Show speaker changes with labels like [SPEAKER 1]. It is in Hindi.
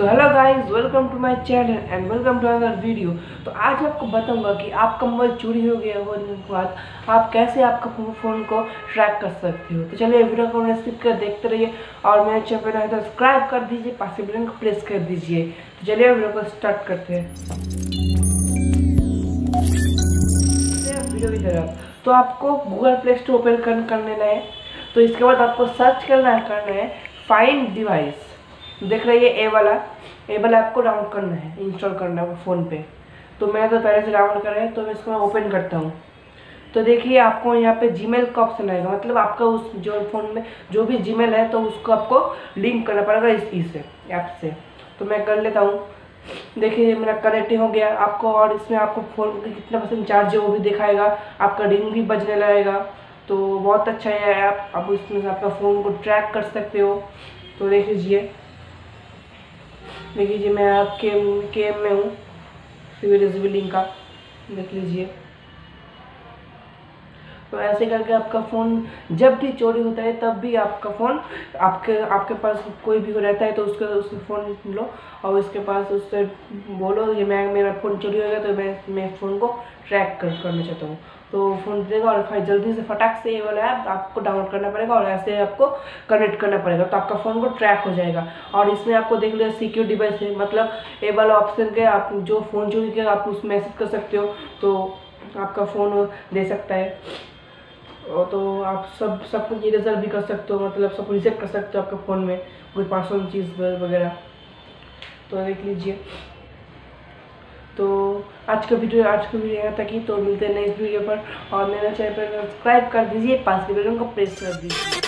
[SPEAKER 1] So hello guys, welcome to my channel and welcome to another video. तो आज आपको बताऊंगा कि आपका मोबाइल चोरी हो गया होने के बाद आप कैसे आपका फ़ोन को ट्रैक कर सकते हो। तो चलिए वीडियो को स्किप कर देखते रहिए और मेरे चैनल है तो सब्सक्राइब कर दीजिए, पास के बटन को प्रेस कर दीजिए। तो चलिए वीडियो को स्टार्ट करते हैं। वीडियो की तरफ तो आपको गूगल प्ले स्टोर ओपन कर लेना है। तो इसके बाद आपको सर्च करना है फाइंड डिवाइस। देख रही है ए वाला आपको डाउनलोड करना है, इंस्टॉल करना है फ़ोन पे। तो मैं तो पहले से डाउनलोड कर रहा है, तो मैं इसको ओपन करता हूँ। तो देखिए आपको यहाँ पे जीमेल का ऑप्शन आएगा, मतलब आपका उस जो फ़ोन में जो भी जीमेल है तो उसको आपको लिंक करना पड़ेगा इस ऐप से। तो मैं कर लेता हूँ। देखिए मेरा कनेक्ट हो गया आपको, और इसमें आपको फ़ोन का कितना % चार्ज है वो भी दिखाएगा, आपका रिंग भी बजने लगेगा। तो बहुत अच्छा है ऐप, आप इसमें से आपका फ़ोन को ट्रैक कर सकते हो। तो देख लीजिए मैं आप केम में हूँ, सिविल लिंक का देख लीजिए। तो ऐसे करके आपका फ़ोन जब भी चोरी होता है तब भी आपका फ़ोन आपके पास कोई भी रहता है तो उसके फ़ोन लो और उसके पास उससे बोलो ये मेरा फ़ोन चोरी हो गया, तो मैं फ़ोन को ट्रैक करना चाहता हूँ। तो फ़ोन देगा और फिर जल्दी से फटाक से ये वाला ऐप आपको डाउनलोड करना पड़ेगा और ऐसे आपको कनेक्ट करना पड़ेगा, तो आपका फ़ोन को ट्रैक हो जाएगा। और इसमें आपको देख लो सिक्योर डिवाइस है, मतलब ये वाला ऑप्शन के आप जो फ़ोन चोरी किया आप उसमें मैसेज कर सकते हो, तो आपका फ़ोन दे सकता है। तो आप सब कुछ इरेजर भी कर सकते हो, मतलब सब रिसेट कर सकते हो आपके फ़ोन में कोई पर्सनल चीज़ वगैरह। तो देख लीजिए। तो आज का वीडियो यहाँ तक ही। तो मिलते हैं नेक्स्ट वीडियो पर, और मेरे चैनल पर सब्सक्राइब कर दीजिए, पास के बटन को प्रेस कर दीजिए।